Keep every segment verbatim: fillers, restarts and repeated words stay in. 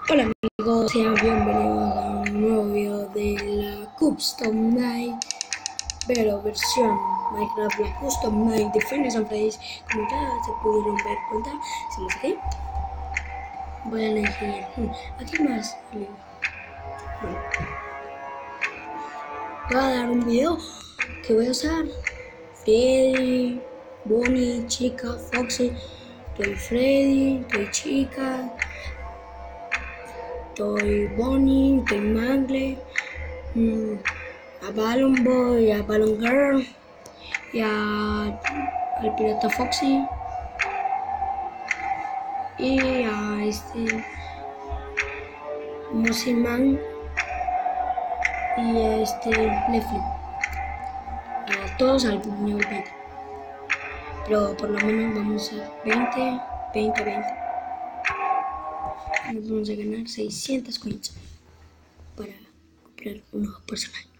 Hola amigos, sean bienvenidos a un nuevo video de la Custom Night, pero versión Minecraft, la Custom Night de Final Fantasy. Como ya se pudieron ver cuenta, hacemos aquí. Voy a elegir, aquí más, amigo. Bueno, voy a dar un video que voy a usar Freddy, Bonnie, Chica, Foxy, Toy Freddy, Toy Chica, Toy Bonnie, Toy Mangle, mmm, a Balloon Boy, a Balloon Girl y a, al pirata Foxy y a este Mosiman y a este Lefli, a todos al nivel veinte, pero por lo menos vamos a veinte, veinte, veinte. Nos vamos a ganar seiscientas coins para comprar un nuevo personaje,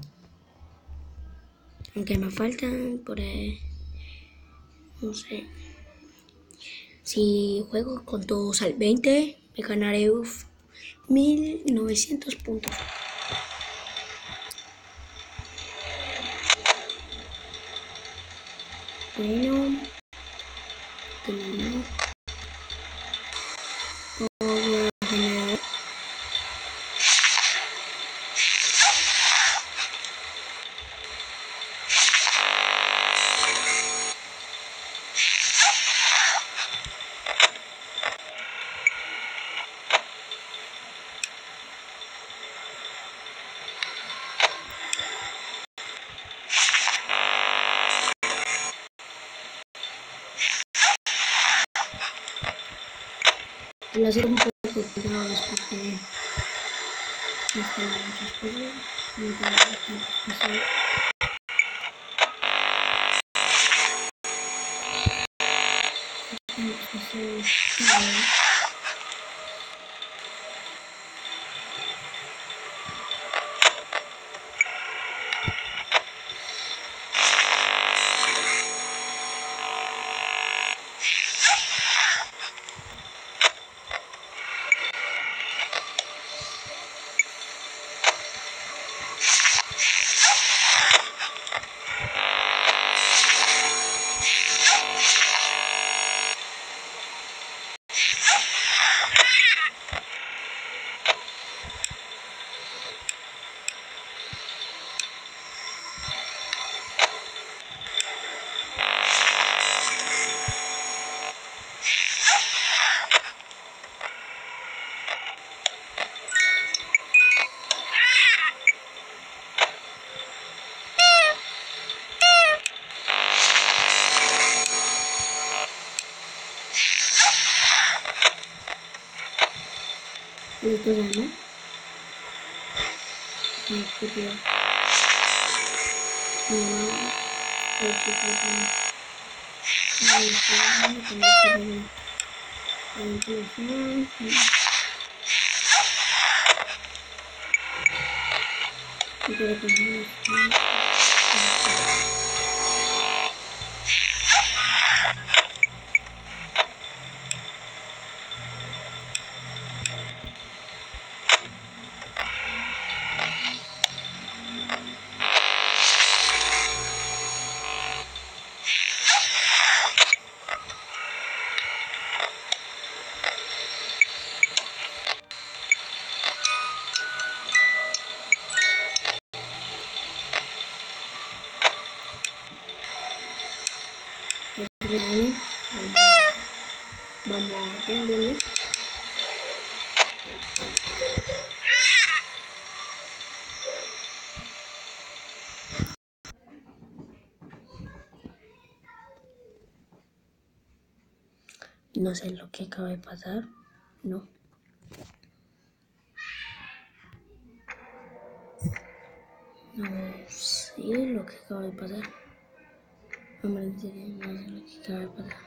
aunque me faltan por ahí, no sé. Si juego con todos al veinte, me ganaré uf, mil novecientos puntos. Bueno, tenemos power general. Lo hacer un poco cuidado porque no están muchas cosas. No tengo muchas cosas. ¿Qué cosa, no? No, qué tío. No, no, chico, no. No, no, no, no, no, vamos a ver. No sé lo que acaba de pasar, no. No sé lo que acaba de pasar. Hombre, en serio, no sé lo que acaba de pasar.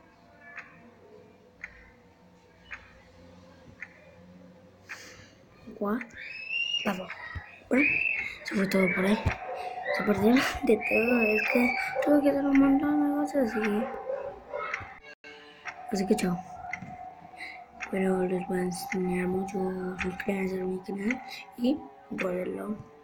What? Pasó. Bueno, eso fue todo por ahí. Se perdieron de todo, es que tuve que hacer un montón de cosas así. Así que chao. pero les voy a enseñar mucho. Suscríbanse a mi canal y guárdenlo.